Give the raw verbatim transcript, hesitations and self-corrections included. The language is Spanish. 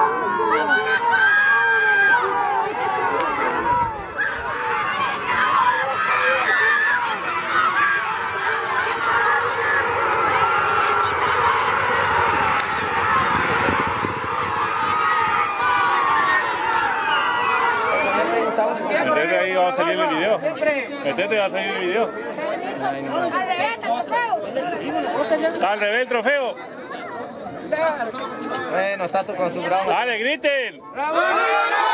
Metete ahí, va a salir el video. Metete, va a salir el video. Está al revés el trofeo. Bueno, está acostumbrado. Dale, griten. ¡Bravo!